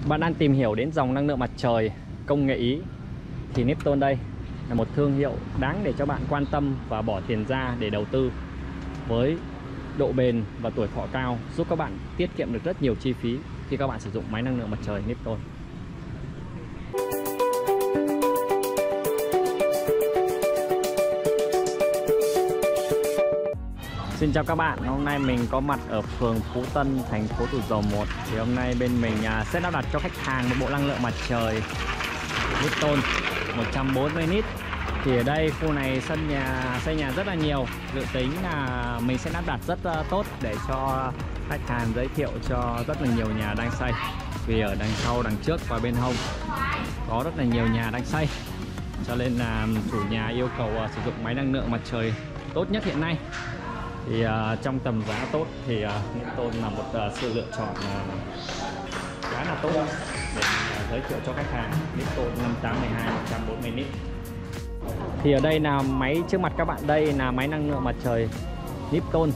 Bạn đang tìm hiểu đến dòng năng lượng mặt trời công nghệ Ý thì Nipton đây là một thương hiệu đáng để cho bạn quan tâm và bỏ tiền ra để đầu tư, với độ bền và tuổi thọ cao, giúp các bạn tiết kiệm được rất nhiều chi phí khi các bạn sử dụng máy năng lượng mặt trời Nipton. Xin chào các bạn, hôm nay mình có mặt ở phường Phú Tân, thành phố Thủ Dầu Một. Thì hôm nay bên mình sẽ lắp đặt cho khách hàng một bộ năng lượng mặt trời Nipton 140 nit. Thì ở đây khu này xây nhà rất là nhiều, dự tính là mình sẽ lắp đặt rất tốt để cho khách hàng giới thiệu cho rất là nhiều nhà đang xây. Vì ở đằng sau, đằng trước và bên hông có rất là nhiều nhà đang xây, cho nên là chủ nhà yêu cầu sử dụng máy năng lượng mặt trời tốt nhất hiện nay. Thì trong tầm giá tốt thì Nipton là một sự lựa chọn khá là tốt để giới thiệu cho khách hàng. Nipton 5812 140 nit. Thì ở đây là máy trước mặt các bạn, đây là máy năng lượng mặt trời Nipton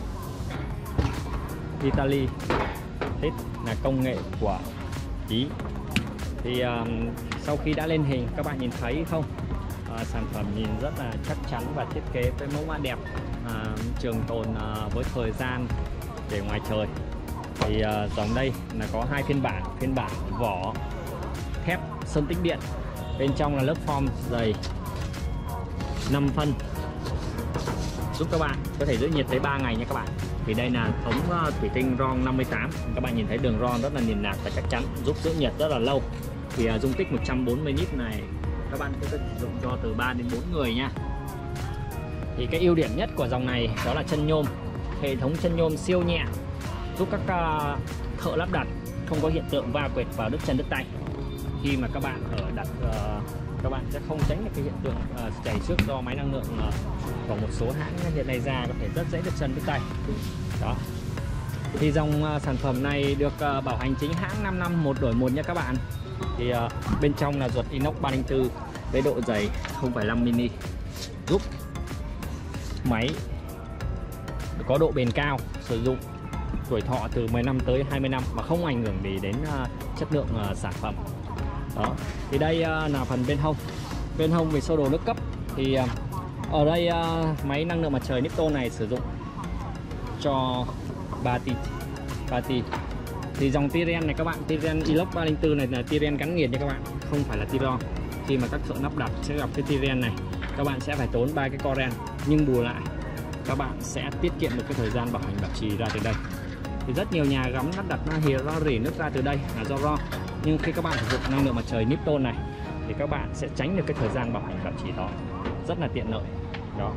Italy, hết là công nghệ của Ý. Thì sau khi đã lên hình các bạn nhìn thấy không, sản phẩm nhìn rất là chắc chắn và thiết kế với mẫu mã đẹp, trường tồn với thời gian để ngoài trời. Thì dòng đây là có hai phiên bản vỏ thép sơn tĩnh điện, bên trong là lớp form dày 5 phân, giúp các bạn có thể giữ nhiệt tới 3 ngày nha các bạn. Thì đây là ống thủy tinh RON 58, các bạn nhìn thấy đường ron rất là liền lạc và chắc chắn, giúp giữ nhiệt rất là lâu. Thì dung tích 140 lít này các bạn có thể sử dụng cho từ 3 đến 4 người nha. Thì cái ưu điểm nhất của dòng này đó là chân nhôm, hệ thống chân nhôm siêu nhẹ, giúp các thợ lắp đặt không có hiện tượng va quệt vào đứt chân đứt tay. Khi mà các bạn đặt các bạn sẽ không tránh được cái hiện tượng chảy xước do máy năng lượng của một số hãng hiện nay ra, có thể rất dễ đứt chân đứt tay đó. Thì dòng sản phẩm này được bảo hành chính hãng 5 năm, một đổi một nha các bạn. Thì bên trong là ruột inox 304 với độ dày 0,5 mm, giúp máy có độ bền cao, sử dụng tuổi thọ từ 10 năm tới 20 năm mà không ảnh hưởng gì đến chất lượng sản phẩm đó. Thì đây là phần bên hông. Bên hông về sơ đồ nước cấp thì ở đây máy năng lượng mặt trời Nipton này sử dụng cho 3 ti. Thì dòng Tiren này các bạn, Tiren inox 304 này là Tiren gắn nghiệt nha các bạn, không phải là Tiron. Khi mà các thợ lắp đặt sẽ gặp cái Tiren này, các bạn sẽ phải tốn 3 cái coren, nhưng bù lại các bạn sẽ tiết kiệm được cái thời gian bảo hành bảo trì ra từ đây. Thì rất nhiều nhà gắm lắp đặt rỉ nước ra từ đây là do ron, nhưng khi các bạn sử dụng năng lượng mặt trời Nipton này thì các bạn sẽ tránh được cái thời gian bảo hành bảo trì đó, rất là tiện lợi đó.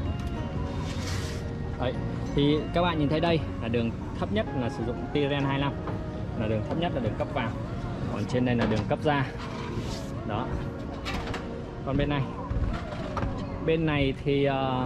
Đấy, thì các bạn nhìn thấy đây là đường thấp nhất là sử dụng Tiren 25, là đường thấp nhất là đường cấp vào, còn trên đây là đường cấp ra đó. Còn bên này thì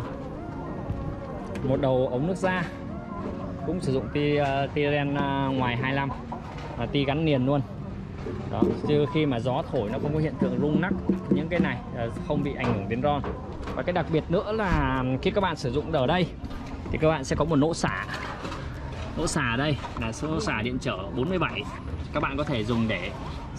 một đầu ống nước ra cũng sử dụng Tiren ngoài 25, là ti gắn liền luôn đó, chứ khi mà gió thổi nó không có hiện tượng rung nắc, những cái này không bị ảnh hưởng đến ron. Và cái đặc biệt nữa là khi các bạn sử dụng ở đây thì các bạn sẽ có một lỗ xả. Lỗ xả ở đây là lỗ xả điện trở 47, các bạn có thể dùng để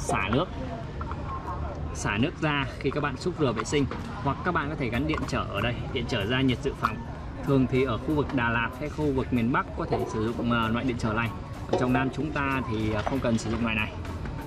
xả nước ra khi các bạn xúc rửa vệ sinh, hoặc các bạn có thể gắn điện trở ở đây, điện trở ra nhiệt dự phòng. Thường thì ở khu vực Đà Lạt hay khu vực miền Bắc có thể sử dụng loại điện trở này. Ở trong Nam chúng ta thì không cần sử dụng loại này,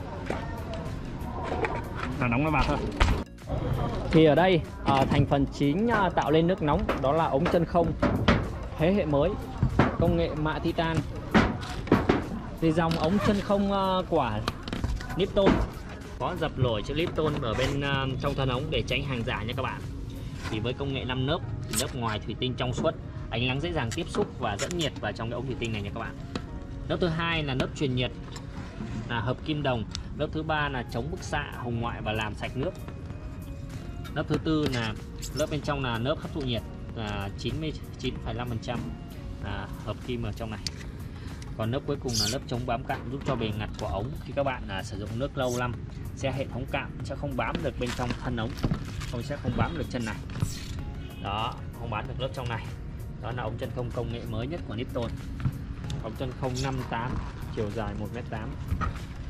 ta đóng nó vào thôi. Thì ở đây thành phần chính tạo lên nước nóng đó là ống chân không thế hệ mới, công nghệ mạ titan. Thì dòng ống chân không của Nipton có dập nổi chữ Nipton ở bên trong thân ống để tránh hàng giả nha các bạn. Thì với công nghệ 5 lớp, lớp ngoài thủy tinh trong suốt, ánh nắng dễ dàng tiếp xúc và dẫn nhiệt vào trong cái ống thủy tinh này nha các bạn. Lớp thứ hai là lớp truyền nhiệt, là hợp kim đồng. Lớp thứ ba là chống bức xạ hồng ngoại và làm sạch nước. Lớp thứ tư là lớp bên trong là lớp hấp thụ nhiệt, là 99,5% hợp kim ở trong này. Còn lớp cuối cùng là lớp chống bám cặn, giúp cho bề mặt của ống khi các bạn sử dụng nước lâu năm sẽ hệ thống cặn sẽ không bám được bên trong thân ống, sẽ không bám được chân này đó, không bám được lớp trong này. Đó là ống chân không công nghệ mới nhất của Nipton, ống chân không 58, chiều dài 1m8.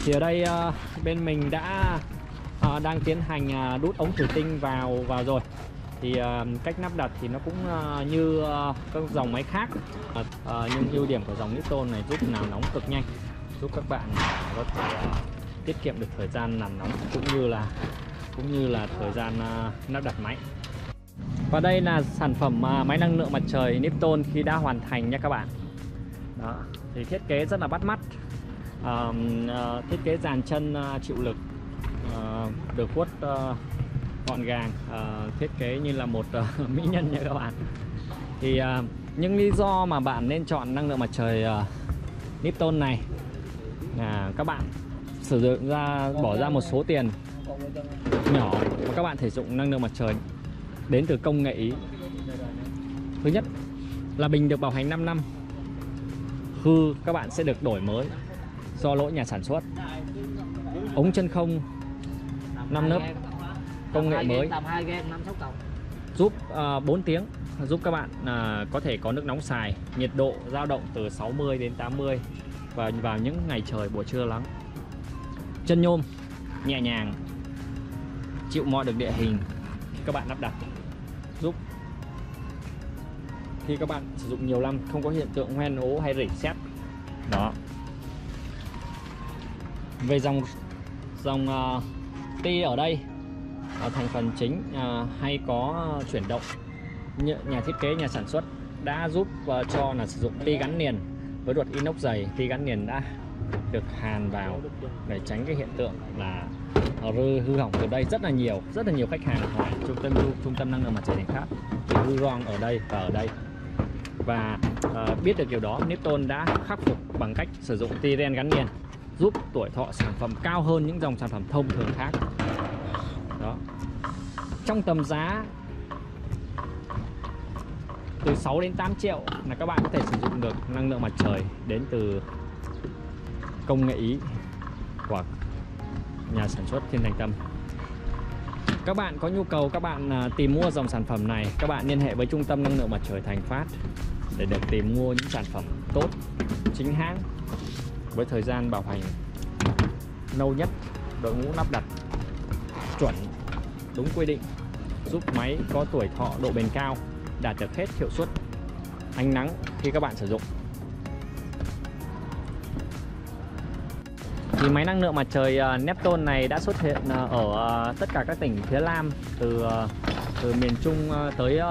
Thì ở đây bên mình đã đang tiến hành đút ống thủy tinh vào rồi. Thì cách lắp đặt thì nó cũng như các dòng máy khác, nhưng ưu điểm của dòng Nipton này giúp làm nóng cực nhanh, giúp các bạn có thể tiết kiệm được thời gian làm nóng cũng như là thời gian lắp đặt máy. Và đây là sản phẩm máy năng lượng mặt trời Nipton khi đã hoàn thành nha các bạn. Đó, thì thiết kế rất là bắt mắt, thiết kế dàn chân chịu lực, được vuốt gọn gàng, thiết kế như là một mỹ nhân nha các bạn. Thì những lý do mà bạn nên chọn năng lượng mặt trời Nipton này là các bạn sử dụng bỏ ra một số tiền nhỏ và các bạn sử dụng năng lượng mặt trời đến từ công nghệ Ý. Thứ nhất là bình được bảo hành 5 năm, hư các bạn sẽ được đổi mới do lỗi nhà sản xuất. Ống chân không 5 lớp công nghệ mới giúp 4 tiếng giúp các bạn có thể có nước nóng xài, nhiệt độ dao động từ 60 đến 80 và vào những ngày trời buổi trưa nắng. Chân nhôm nhẹ nhàng, chịu mọi được địa hình khi các bạn lắp đặt, giúp khi các bạn sử dụng nhiều năm không có hiện tượng hoen ố hay rỉ sét. Đó. Về dòng ti ở đây, thành phần chính hay có chuyển động. Nhà thiết kế, nhà sản xuất đã giúp cho là sử dụng ti gắn liền với ruột inox dày. Ti gắn liền đã được hàn vào để tránh cái hiện tượng là hư hỏng. Từ đây rất là nhiều khách hàng hỏi trung tâm năng lượng mặt trời Thành Phát thì hư ron ở đây và ở đây. Và biết được điều đó, Nipton đã khắc phục bằng cách sử dụng ti ren gắn liền, giúp tuổi thọ sản phẩm cao hơn những dòng sản phẩm thông thường khác. Đó. Trong tầm giá từ 6 đến 8 triệu là các bạn có thể sử dụng được năng lượng mặt trời đến từ công nghệ Ý của nhà sản xuất Thiên Thành Tâm. Các bạn có nhu cầu, các bạn tìm mua dòng sản phẩm này, các bạn liên hệ với trung tâm năng lượng mặt trời Thành Phát để được tìm mua những sản phẩm tốt, chính hãng với thời gian bảo hành lâu nhất, đội ngũ lắp đặt chuẩn, đúng quy định, giúp máy có tuổi thọ, độ bền cao, đạt được hết hiệu suất ánh nắng khi các bạn sử dụng. Thì máy năng lượng mặt trời Nipton này đã xuất hiện ở tất cả các tỉnh phía Nam, từ miền Trung tới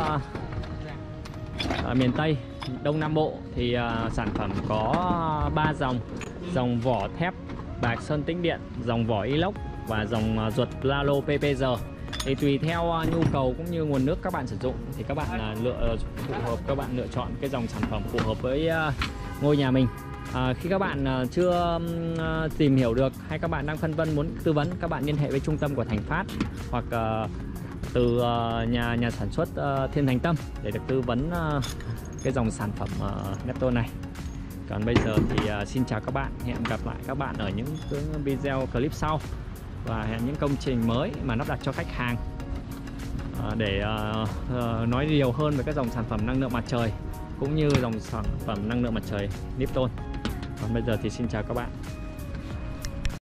miền Tây, Đông Nam Bộ. Thì sản phẩm có 3 dòng vỏ thép bạc sơn tĩnh điện, dòng vỏ inox và dòng ruột Lalo PPG. Thì tùy theo nhu cầu cũng như nguồn nước các bạn sử dụng thì các bạn các bạn lựa chọn cái dòng sản phẩm phù hợp với ngôi nhà mình. Khi các bạn chưa tìm hiểu được hay các bạn đang phân vân muốn tư vấn, các bạn liên hệ với trung tâm của Thành Phát hoặc từ nhà sản xuất Thiên Thành Tâm để được tư vấn cái dòng sản phẩm Nipton này. Còn bây giờ thì xin chào các bạn, hẹn gặp lại các bạn ở những video clip sau và hẹn những công trình mới mà lắp đặt cho khách hàng để nói nhiều hơn về các dòng sản phẩm năng lượng mặt trời cũng như dòng sản phẩm năng lượng mặt trời Nipton. Còn bây giờ thì xin chào các bạn.